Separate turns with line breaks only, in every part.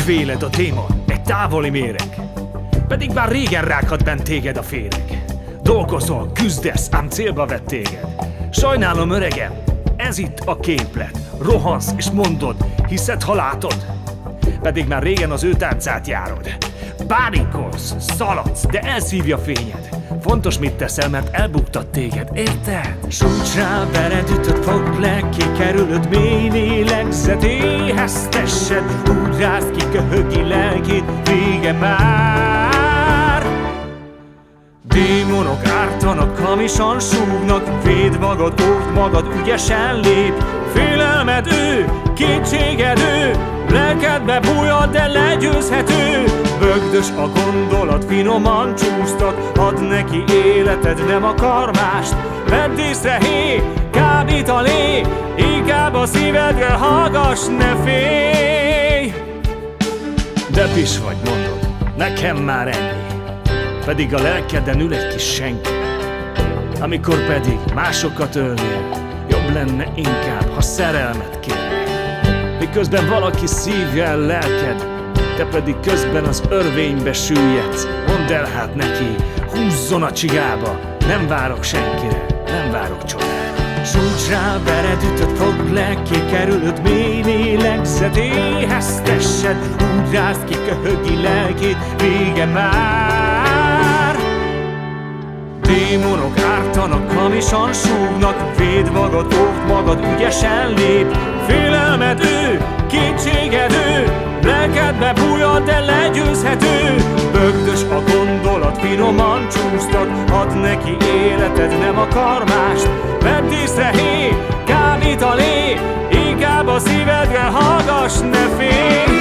véled a démon, egy távoli méreg, pedig már régen rághat bent téged a féreg. Dolgozol, küzdesz, ám célba vett téged. Sajnálom, öregem, ez itt a képlet. Rohansz és mondod, hiszed, ha látod, pedig már régen az ő táncát járod. Pánikolsz, szaladsz, de elszívja fényed. Fontos, mit teszel, mert elbuktat téged, érted? Súcsra vered, ütött, fogd le, kikerülöd mély lélegzet, éheztessed, úgy rázd ki köhögi lelkét, vége már. Démonok ártanak, hamisan súgnak, védd magad, óvd magad, ügyesen lép. Félelmed ő, kétséged ő, lelkedbe bújod, de legyőzhető. Bögdös a gondolat, finoman csúsztat, add neki életed, nem akar mást. Vedd észre, hé, kábít a lé, inkább a szívedre hallgass, ne félj. De pis vagy, mondod, nekem már ennyi, pedig a lelkeden ül egy kis senki. Amikor pedig másokat ölnél, jobb lenne inkább, ha szerelmet kérnél. Miközben valaki szívja el lelked, te pedig közben az örvénybe süllyedsz. Mondd el hát neki, húzzon a csigába, nem várok senkire, nem várok csodára. Súcsra vered, ütött, fogd le, kikerülöd mély lélegzet, éheztessed, úgy rázd ki köhögi lelkét, vége már. Démonok ártanak, hamisan súgnak, védd magad, óvd magad, ügyesen lép. Félelmed ő, kétséged ő, lelkedbe bújod, de legyőzhető. Bögdös a gondolat, finoman csúsztat, add neki életed, nem akar mást. Vedd észre, hé, kábít a lé, inkább a szívedre hallgass, ne félj.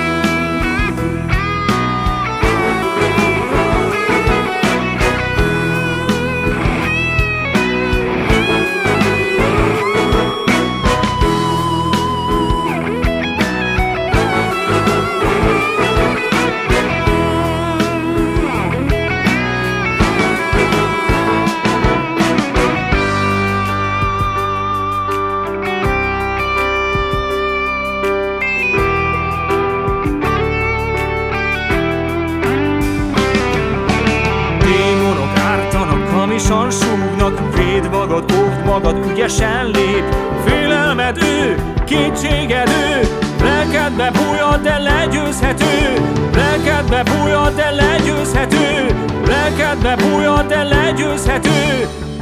Hamisan súgnak, védd magad, óvd magad, ügyesen lép. Félelmed ő, kétséged ő, lelkedbe bújod, de legyőzhető. Lelkedbe bújod, de legyőzhető. Lelkedbe bújod, de legyőzhető.